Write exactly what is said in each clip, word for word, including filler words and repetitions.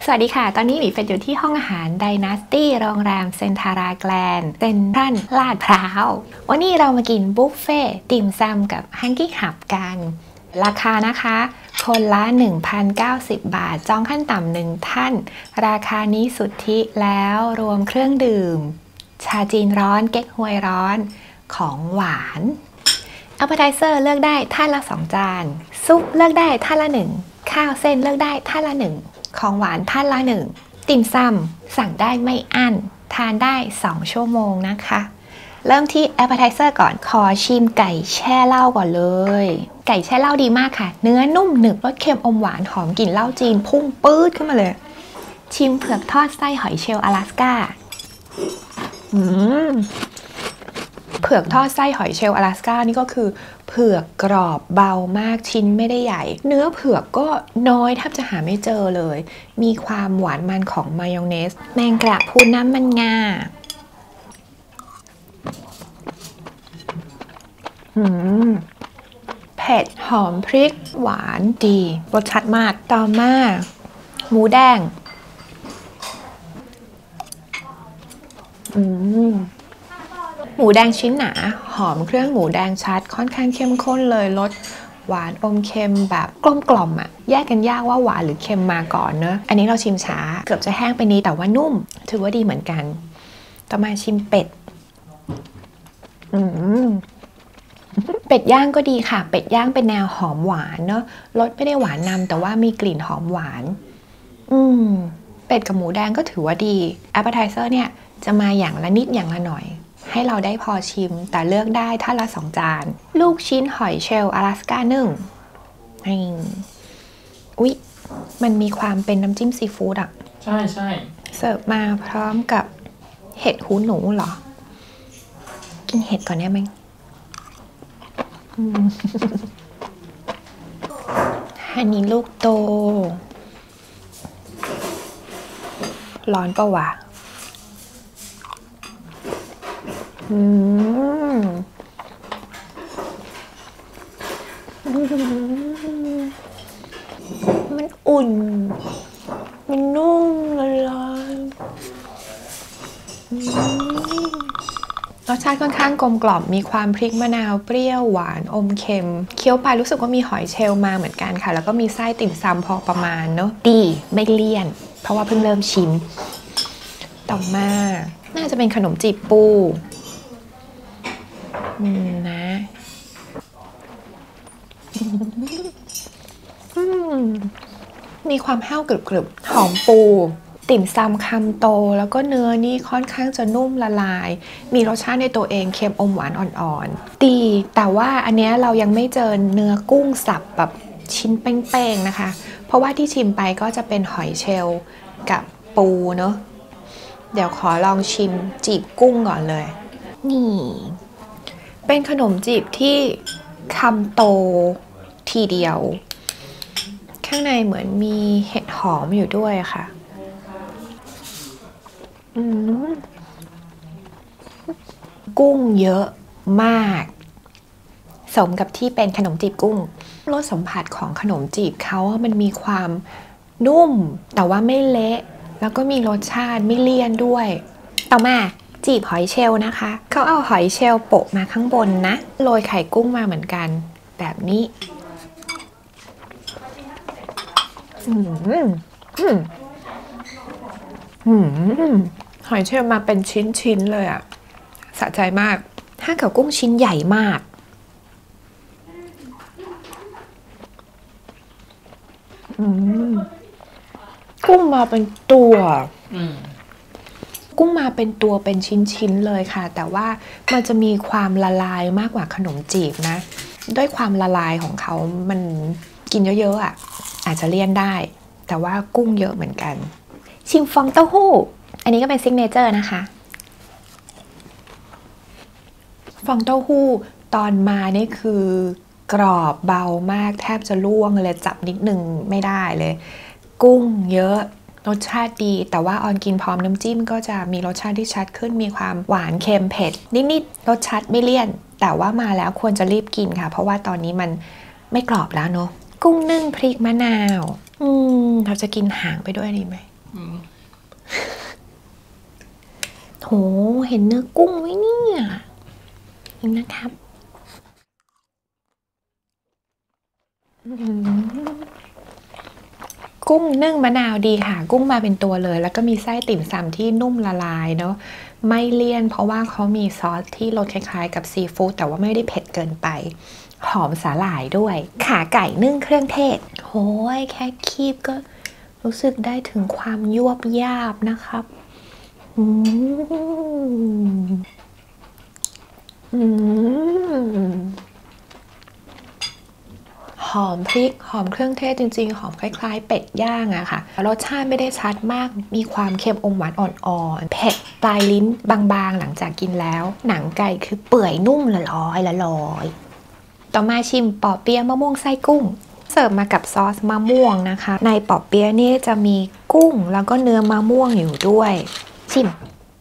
สวัสดีค่ะตอนนี้หมีเป็ดอยู่ที่ห้องอาหาร Dynasty โรงแรมเซนทาราแกลนเซ็นทรัลลาดพร้าววันนี้เรามากินบุฟเฟ่ติ่มซำกับฮังกี้หับกันราคานะคะคนละ หนึ่งพันเก้าสิบ บาทจองขั้นต่ำหนึ่งท่านราคานี้สุทธิแล้วรวมเครื่องดื่มชาจีนร้อนเก๊กฮวยร้อนของหวานAppetizer เลือกได้ท่านละสองจานซุปเลือกได้ท่านละหนึ่งข้าวเส้นเลือกได้ท่านละหนึ่งของหวานท่านละหนึ่งติ่มซำสั่งได้ไม่อั้นทานได้สองชั่วโมงนะคะเริ่มที่ Appetizer ก่อนขอชิมไก่แช่เหล้าก่อนเลยไก่แช่เหล้าดีมากค่ะเนื้อนุ่มหนึบรสเค็มอมหวานหอมกลิ่นเหล้าจีนพุ่งปื๊ดขึ้นมาเลยชิมเผือกทอดไส้หอยเชลล์阿拉斯ก้าอืมเผือกทอดไส้หอยเชลล์阿拉斯ก้านี่ก็คือเผือกกรอบเบามากชิ้นไม่ได้ใหญ่เนื้อเผือกก็น้อยแทบจะหาไม่เจอเลยมีความหวานมันของมายองเนสแมงกระพรุนน้ำมันงาอืมเผ็ดหอมพริกหวานดีรสชัดมากต่อมาหมูแดงอืมหมูแดงชิ้นหนาหอมเครื่องหมูแดงชัดค่อนข้างเข้มข้นเลยรสหวานอมเค็มแบบกลมกล่อมอะแยกกันยากว่าหวานหรือเค็มมาก่อนเนอะอันนี้เราชิมช้าเกือบจะแห้งไปนิดแต่ว่านุ่มถือว่าดีเหมือนกันต่อมาชิมเป็ดอืมเป็ดย่างก็ดีค่ะเป็ดย่างเป็นแนวหอมหวานเนอะรสไม่ได้หวานนำแต่ว่ามีกลิ่นหอมหวานอืมเป็ดกับหมูแดงก็ถือว่าดี Appetizer เนี่ยจะมาอย่างละนิดอย่างละหน่อยให้เราได้พอชิมแต่เลือกได้ท่านละสองจานลูกชิ้นหอยเชลล์阿拉斯ก้าหนึ่งอุ๊ยมันมีความเป็นน้ำจิ้มซีฟู้ดอ่ะใช่ใช่เสิร์ฟมาพร้อมกับเห็ดหูหนูเหรอกินเห็ดก่อนได้ไหมอันนี้ลูกโตร้อนปะวะอืมมันอุ่นมันนุ่มละลายรสชาติค่อนข้างกลมกล่อมมีความพริกมะนาวเปรี้ยวหวานอมเค็มเคี้ยวไปรู้สึกว่ามีหอยเชลล์มาเหมือนกันค่ะแล้วก็มีไส้ติ่มซำพอประมาณเนาะดีไม่เลี่ยนเพราะว่าเพิ่งเริ่มชิมต่อมาน่าจะเป็นขนมจีบปูนะมีความแห้วกรึบๆหอมปูติ่มซำคำโตแล้วก็เนื้อนี่ค่อนข้างจะนุ่มละลายมีรสชาติในตัวเองเค็มอมหวานอ่อนๆดีแต่ว่าอันเนี้ยเรายังไม่เจอเนื้อกุ้งสับแบบชิ้นเป้งๆนะคะเพราะว่าที่ชิมไปก็จะเป็นหอยเชลล์กับปูเนาะเดี๋ยวขอลองชิมจีบกุ้งก่อนเลยนี่เป็นขนมจีบที่คำโตทีเดียวข้างในเหมือนมีเห็ดหอมอยู่ด้วยค่ะกุ้งเยอะมากสมกับที่เป็นขนมจีบกุ้งรสสัมผัสของขนมจีบเขามันมีความนุ่มแต่ว่าไม่เละแล้วก็มีรสชาติไม่เลี่ยนด้วยต่อมาจีบหอยเชลล์นะคะเขาเอาหอยเชลล์โปะมาข้างบนนะโรยไข่กุ้งมาเหมือนกันแบบนี้อืมอืมอืมหอยเชลล์มาเป็นชิ้นๆเลยอะสะใจมากถ้ากับกุ้งชิ้นใหญ่มากอืมกุ้งมาเป็นตัวกุ้งมาเป็นตัวเป็นชิ้นๆเลยค่ะแต่ว่ามันจะมีความละลายมากกว่าขนมจีบนะด้วยความละลายของเขามันกินเยอะๆอ่ะอาจจะเลี่ยนได้แต่ว่ากุ้งเยอะเหมือนกันชิมฟองเต้าหู้อันนี้ก็เป็นซิกเนเจอร์นะคะฟองเต้าหู้ตอนมานี่คือกรอบเบามากแทบจะล่วงเลยจับนิดนึงไม่ได้เลยกุ้งเยอะรสชาติดีแต่ว่าออนกินพร้อมน้ำจิ้มก็จะมีรสชาติที่ชัดขึ้นมีความหวานเค็มเผ็ดนิดๆรสชัดไม่เลี่ยนแต่ว่ามาแล้วควรจะรีบกินค่ะเพราะว่าตอนนี้มันไม่กรอบแล้วเนอะกุ้งนึ่งพริกมะนาวอืมเราจะกินหางไปด้วยดีไหมโหเห็นเนื้อกุ้งไหมเนี่ยนี่นะครับกุ้งนึ่งมะนาวดีค่ะกุ้งมาเป็นตัวเลยแล้วก็มีไส้ติ่มซำที่นุ่มละลายเนาะไม่เลี่ยนเพราะว่าเขามีซอสที่รสคล้ายๆกับซีฟู้ดแต่ว่าไม่ได้เผ็ดเกินไปหอมสาหร่ายด้วยขาไก่นึ่งเครื่องเทศโหยแค่คีบก็รู้สึกได้ถึงความยวบยาบนะครับอืมอืมหอมพริกหอมเครื่องเทศจริงๆหอมคล้ายๆเป็ดย่างอะค่ะรสชาติไม่ได้ชัดมากมีความเค็มอมหวานอ่อนๆเผ็ดปลายลิ้นบางๆหลังจากกินแล้วหนังไก่คือเปื่อยนุ่มละลอยละลอยต่อมาชิมปอเปี๊ยะมะม่วงไส้กุ้งเสิร์ฟมากับซอสมะม่วงนะคะในปอเปี๊ยะนี่จะมีกุ้งแล้วก็เนื้อมะม่วงอยู่ด้วยชิม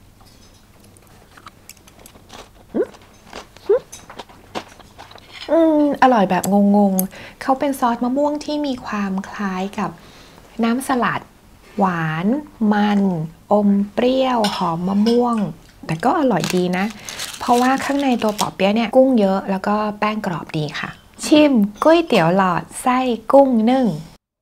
อืมอร่อยแบบงงๆเขาเป็นซอสมะม่วงที่มีความคล้ายกับน้ำสลัดหวานมันอมเปรี้ยวหอมมะม่วงแต่ก็อร่อยดีนะเพราะว่าข้างในตัวปอเปี๊ยะเนี่ยกุ้งเยอะแล้วก็แป้งกรอบดีค่ะชิมก๋วยเตี๋ยวหลอดไส้กุ้งนึ่ง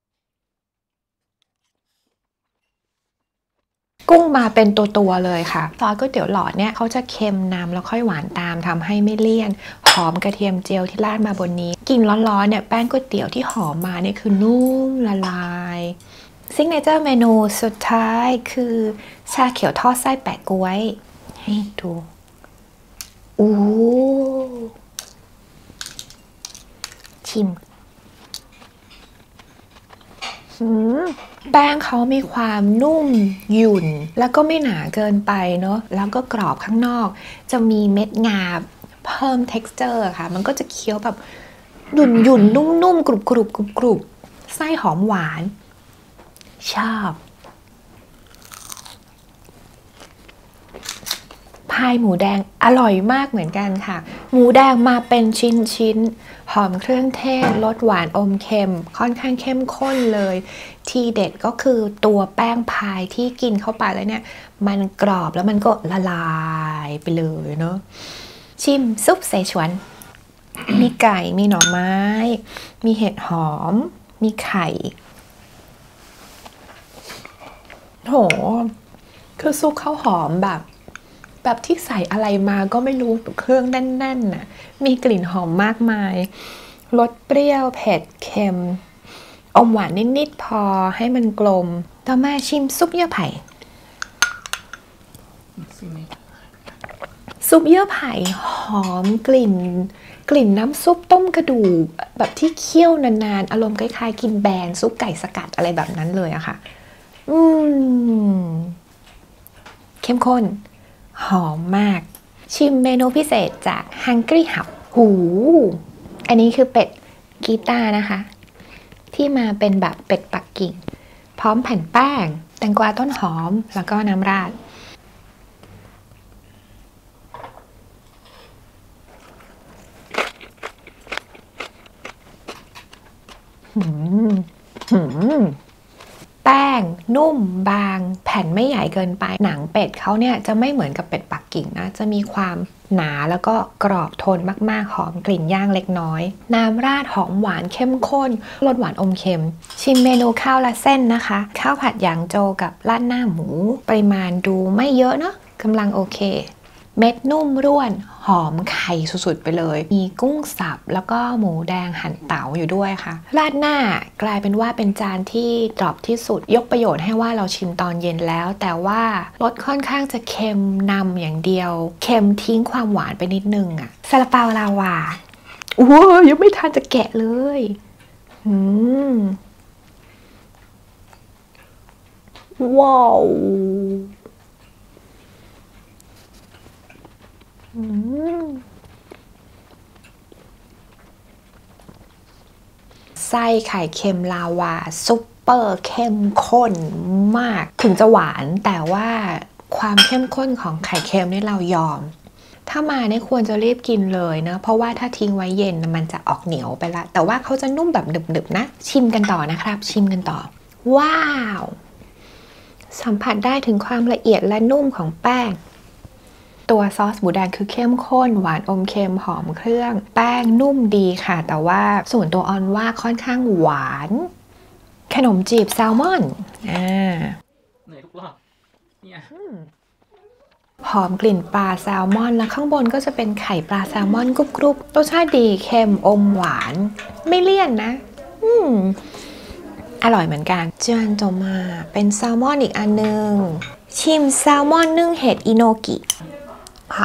กุ้งมาเป็นตัวๆเลยค่ะซอสก๋วยเตี๋ยวหลอดเนี่ยเขาจะเค็มนำแล้วค่อยหวานตามทำให้ไม่เลี่ยนหอมกระเทียมเจียวที่ราดมาบนนี้กินร้อนๆเนี่ยแป้งก๋วยเตี๋ยวที่หอมมาเนี่ยคือนุ่มละลายซิกเนเจอร์เมนูสุดท้ายคือชาเขียวทอดไส้แปะก๊วยให้ดูอู้ชิมแป้งเขามีความนุ่มหยุ่นแล้วก็ไม่หนาเกินไปเนาะแล้วก็กรอบข้างนอกจะมีเม็ดงาเพิ่ม texture ค่ะมันก็จะเคี้ยวแบบหยุ่นหยุ่นนุ่มๆกรุบกรุบกรุบกรุบไส้หอมหวานชอบพายหมูแดงอร่อยมากเหมือนกันค่ะหมูแดงมาเป็นชิ้นๆหอมเครื่องเทศรสหวานอมเค็มค่อนข้างเข้มข้นเลยทีเด็ดก็คือตัวแป้งพายที่กินเข้าไปแล้วเนี่ยมันกรอบแล้วมันก็ละลายไปเลยเนาะชิมซุปเสฉวนมีไก่มีหน่อไม้มีเห็ดหอมมีไข่โหคือซุปข้าวหอมแบบแบบที่ใส่อะไรมาก็ไม่รู้เครื่องแน่นๆน่ะมีกลิ่นหอมมากมายรสเปรี้ยวเผ็ดเค็มอมหวานนิดๆพอให้มันกลมต่อมาชิมซุปเยื่อไผ่ซุปเยื่อไผ่หอมกลิ่นกลิ่นน้ำซุปต้มกระดูกแบบที่เคี่ยวนานๆอารมณ์คล้ายๆกินแบนซุปไก่สกัดอะไรแบบนั้นเลยอะค่ะอืมเข้มข้นหอมมากชิมเมนูพิเศษจาก Hungry Hub หูอันนี้คือเป็ดกีต้านะคะที่มาเป็นแบบเป็ดปักกิ่งพร้อมแผ่นแป้งแตงกวาต้นหอมแล้วก็น้ำราดหืมหืมแป้งนุ่มบางแผ่นไม่ใหญ่เกินไปหนังเป็ดเขาเนี่ยจะไม่เหมือนกับเป็ดปักกิ่งนะจะมีความหนาแล้วก็กรอบทนมากๆหอมกลิ่นย่างเล็กน้อยน้ำราดหอมหวานเข้มข้นรสหวานอมเค็มชิมเมนูข้าวละเส้นนะคะข้าวผัดหยางโจวกับราดหน้าหมูปริมาณดูไม่เยอะเนาะกำลังโอเคเม็ดนุ่มร่วนหอมไข่สุดๆไปเลยมีกุ้งสับแล้วก็หมูแดงหั่นเต๋าอยู่ด้วยค่ะราดหน้ากลายเป็นว่าเป็นจานที่ดรอปที่สุดยกประโยชน์ให้ว่าเราชิมตอนเย็นแล้วแต่ว่ารสค่อนข้างจะเค็มนำอย่างเดียวเค็มทิ้งความหวานไปนิดนึงอะซาลาเปาลาวาโอ้ยยังไม่ทันจะแกะเลยอืมว้าวไส้ไข่เค็มลาวาซุปเปอร์เข้มข้นมากถึงจะหวานแต่ว่าความเข้มข้นของไข่เค็มนี่เรายอมถ้ามาเนี่ยควรจะรีบกินเลยนะเพราะว่าถ้าทิ้งไว้เย็นมันจะออกเหนียวไปละแต่ว่าเขาจะนุ่มแบบหนึบๆนะชิมกันต่อนะครับชิมกันต่อว้าวสัมผัสได้ถึงความละเอียดและนุ่มของแป้งตัวซอสหมูแดงคือเข้มข้นหวานอมเค็มหอมเครื่องแป้งนุ่มดีค่ะแต่ว่าส่วนตัวออนว่าค่อนข้างหวานขนมจีบแซลมอนอ่าเหนื่อยทุกรอบเนี่ยหอมกลิ่นปลาแซลมอนแล้วข้างบนก็จะเป็นไข่ปลาแซลมอนกรุบๆรสชาติดีเค็มอมหวานไม่เลี่ยนนะอืมอร่อยเหมือนกันจานต่อมาเป็นแซลมอนอีกอันนึงชิมแซลมอนนึ่งเห็ดอิโนกิค่ะ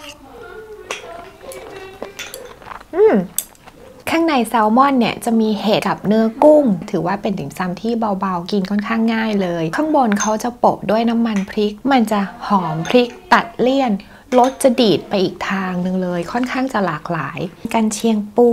อืมข้างในแซลมอนเนี่ยจะมีเห็ดกับเนื้อกุ้งถือว่าเป็นติ่มซำที่เบาๆกินค่อนข้างง่ายเลยข้างบนเขาจะโปะด้วยน้ำมันพริกมันจะหอมพริกตัดเลี่ยนรสจะดีดไปอีกทางหนึ่งเลยค่อนข้างจะหลากหลายกันเชียงปู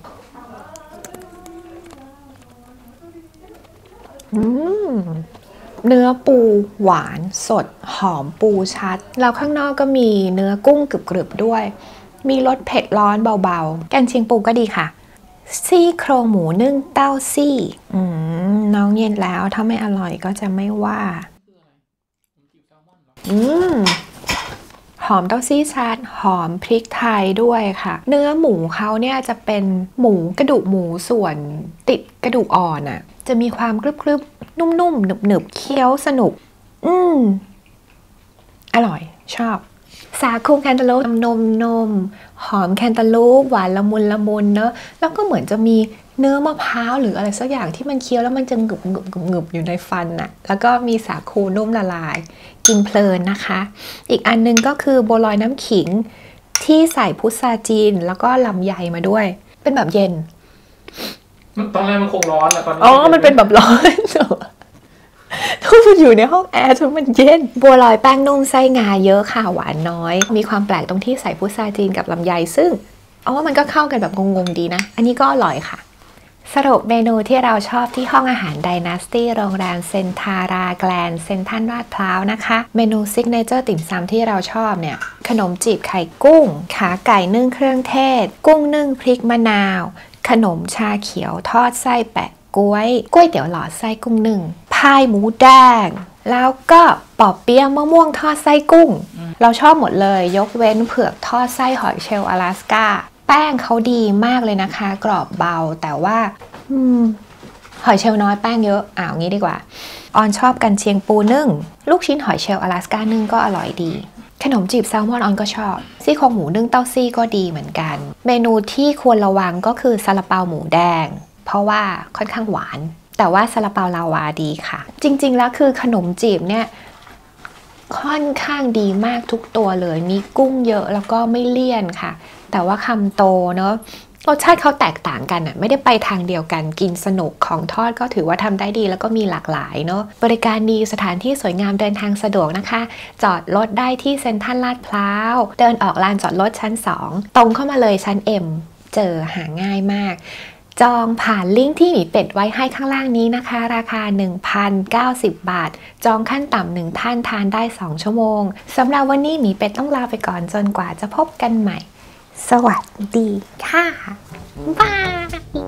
อืมเนื้อปูหวานสดหอมปูชัดแล้วข้างนอกก็มีเนื้อกุ้งกรึบๆด้วยมีรสเผ็ดร้อนเบาๆกันเชียงปูก็ดีค่ะซี่โครงหมูนึ่งเต้าซี่อืมน้องเย็นแล้วถ้าไม่อร่อยก็จะไม่ว่าอืมหอมเต้าซี่ชัดหอมพริกไทยด้วยค่ะเนื้อหมูเขาเนี่ยจะเป็นหมูกระดูกหมูส่วนติดกระดูกอ่อนอ่ะจะมีความกรึบๆนุ่มๆหนึบๆเคี้ยวสนุกอืมอร่อยชอบสาคูแคนตาลูปนมนมหอมแคนตาลูปหวานละมุนละมุนเนอะแล้วก็เหมือนจะมีเนื้อมะพร้าวหรืออะไรสักอย่างที่มันเคี้ยวแล้วมันจะงึบงึบงึบงึบอยู่ในฟันน่ะแล้วก็มีสาคูนุ่มละลายกินเพลินนะคะอีกอันนึงก็คือบัวลอยน้ำขิงที่ใส่พุทราจีนแล้วก็ลำไยมาด้วยเป็นแบบเย็นตอนแรกมันคงร้อนอะตอนนี้อ๋อมันเป็นแบบร้อนทุกคนอยู่ในห้องแอร์ทุกมันเย็นบัวลอยแป้งนุ่มไส้งาเยอะค่ะหวานน้อยมีความแปลกตรงที่ใส่พุทราจีนกับลำไยซึ่งเอาว่ามันก็เข้ากันแบบงงๆดีนะอันนี้ก็อร่อยค่ะสรุปเมนูที่เราชอบที่ห้องอาหาร Dynasty โรงแรมเซนทาราแกลนเซนทรัลลาดพร้าวนะคะเมนูซิกเนเจอร์ติ่มซำที่เราชอบเนี่ยขนมจีบไข่กุ้งขาไก่นึ่งเครื่องเทศกุ้งนึ่งพริกมะนาวขนมชาเขียวทอดไส้แปะกล้วยกล้วยเตี๋ยวหลอดไส้กุ้งนึ่งพายหมูแดงแล้วก็ปอเปี๊ยะมะม่วงทอดไส้กุ้งเราชอบหมดเลยยกเว้นเผือกทอดไส้หอยเชลล์อลาสก้าแป้งเขาดีมากเลยนะคะกรอบเบาแต่ว่าอืมหอยเชลล์น้อยแป้งเยอะอ้าวงี้ดีกว่าออนชอบกันเชียงปูนึ่งลูกชิ้นหอยเชลล์อลาสก้านึ่งก็อร่อยดีขนมจีบแซลมอนออนก็ชอบซี่โครงหมูนึ่งเต้าซี่ก็ดีเหมือนกันเมนูที่ควรระวังก็คือซาลาเปาหมูแดงเพราะว่าค่อนข้างหวานแต่ว่าซาลาเปาลาวาดีค่ะจริงๆแล้วคือขนมจีบเนี่ยค่อนข้างดีมากทุกตัวเลยมีกุ้งเยอะแล้วก็ไม่เลี่ยนค่ะแต่ว่าคำโตเนาะรสชาติเขาแตกต่างกันอ่ะไม่ได้ไปทางเดียวกันกินสนุกของทอดก็ถือว่าทำได้ดีแล้วก็มีหลากหลายเนาะบริการดีสถานที่สวยงามเดินทางสะดวกนะคะจอดรถได้ที่เซ็นทรัลลาดพร้าวเดินออกลานจอดรถชั้นสองตรงเข้ามาเลยชั้น M เจอหาง่ายมากจองผ่านลิงก์ที่หมีเป็ดไว้ให้ข้างล่างนี้นะคะราคา หนึ่งพันเก้าสิบ บาทจองขั้นต่ำหนึ่งท่านทานได้สองชั่วโมงสำหรับวันนี้หมีเป็ดต้องลาไปก่อนจนกว่าจะพบกันใหม่สวัสดีค่ะบาย